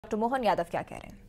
Doctor Mohan Yadav क्या कह रहे हैं।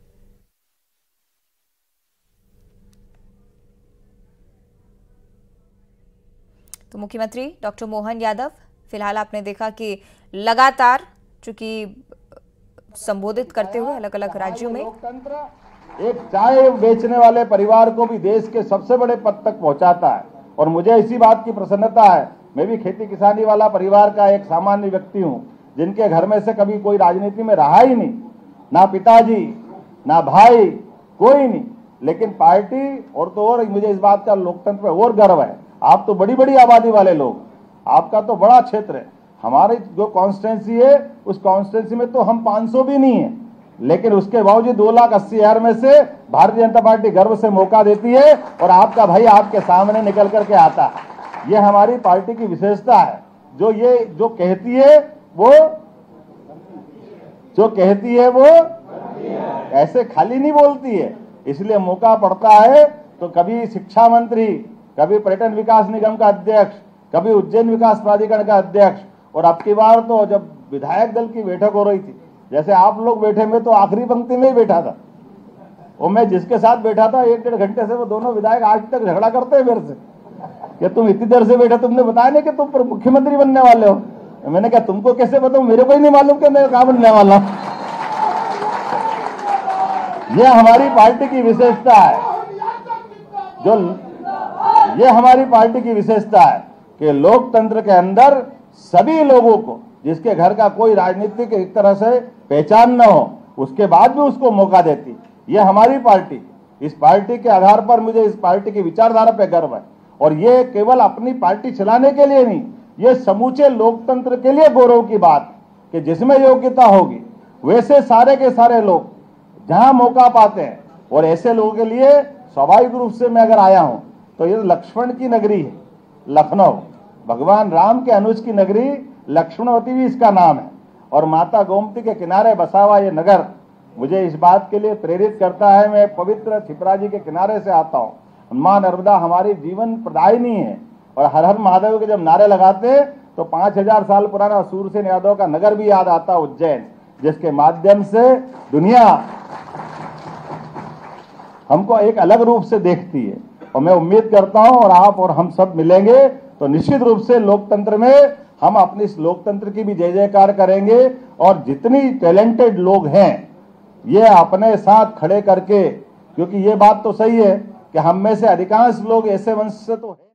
तो मुख्यमंत्री डॉक्टर मोहन यादव, फिलहाल आपने देखा कि लगातार चूंकि संबोधित करते हुए अलग अलग राज्यों में लोकतंत्र एक चाय बेचने वाले परिवार को भी देश के सबसे बड़े पद तक पहुंचाता है। और मुझे इसी बात की प्रसन्नता है, मैं भी खेती किसानी वाला परिवार का एक सामान्य व्यक्ति हूं, जिनके घर में से कभी कोई राजनीति में रहा ही नहीं, ना पिताजी ना भाई, कोई नहीं। लेकिन पार्टी और मुझे इस बात का लोकतंत्र पे और गर्व है। आप तो बड़ी बड़ी आबादी वाले लोग, आपका तो बड़ा क्षेत्र है। हमारी जो कॉन्स्टिट्यूंसी है, उस कॉन्स्टिट्यूंसी में तो हम 500 भी नहीं है, लेकिन उसके बावजूद 2,80,000 में से भारतीय जनता पार्टी गर्व से मौका देती है और आपका भाई आपके सामने निकल करके आता है। ये हमारी पार्टी की विशेषता है। जो कहती है वो ऐसे खाली नहीं बोलती है। इसलिए मौका पड़ता है तो कभी शिक्षा मंत्री, कभी पर्यटन विकास निगम का अध्यक्ष, कभी उज्जैन विकास प्राधिकरण का अध्यक्ष, और अब की बार तो जब विधायक दल की बैठक हो रही थी, जैसे आप लोग बैठे, में तो आखिरी पंक्ति में ही बैठा था, और मैं जिसके साथ बैठा था 1-1.5 घंटे से, वो दोनों विधायक आज तक झगड़ा करते हैं मेरे से कि तुम इतनी देर से बैठे, तुमने बताया नहीं कि तुम मुख्यमंत्री बनने वाले हो। मैंने कहा तुमको कैसे बताऊं, मेरे को ही नहीं मालूम कि मैं कहां बनने वाला हूं। यह हमारी पार्टी की विशेषता है, ये हमारी पार्टी की विशेषता है कि लोकतंत्र के अंदर सभी लोगों को, जिसके घर का कोई राजनीतिक एक तरह से पहचान न हो, उसके बाद भी उसको मौका देती। ये हमारी पार्टी, इस पार्टी के आधार पर मुझे इस पार्टी की विचारधारा पे गर्व है। और ये केवल अपनी पार्टी चलाने के लिए नहीं, ये समूचे लोकतंत्र के लिए गौरव की बात कि जिसमें योग्यता होगी वैसे सारे के सारे लोग जहां मौका पाते हैं। और ऐसे लोगों के लिए स्वाभाविक रूप से मैं अगर आया हूं तो ये लक्ष्मण की नगरी है, लखनऊ, भगवान राम के अनुज की नगरी, लक्ष्मणवती भी इसका नाम है। और माता गोमती के किनारे बसा हुआ ये नगर मुझे इस बात के लिए प्रेरित करता है। मैं पवित्र छिपरा जी के किनारे से आता हूँ। मां नर्मदा हमारी जीवन प्रदायिनी है। और हर हर महादेव के जब नारे लगाते तो 5000 साल पुराना सूरसेन यादव का नगर भी याद आता, उज्जैन, जिसके माध्यम से दुनिया हमको एक अलग रूप से देखती है। और मैं उम्मीद करता हूं और आप और हम सब मिलेंगे तो निश्चित रूप से लोकतंत्र में हम अपनी इस लोकतंत्र की भी जय जयकार करेंगे। और जितनी टैलेंटेड लोग हैं ये अपने साथ खड़े करके, क्योंकि ये बात तो सही है कि हम में से अधिकांश लोग ऐसे वंश से तो है।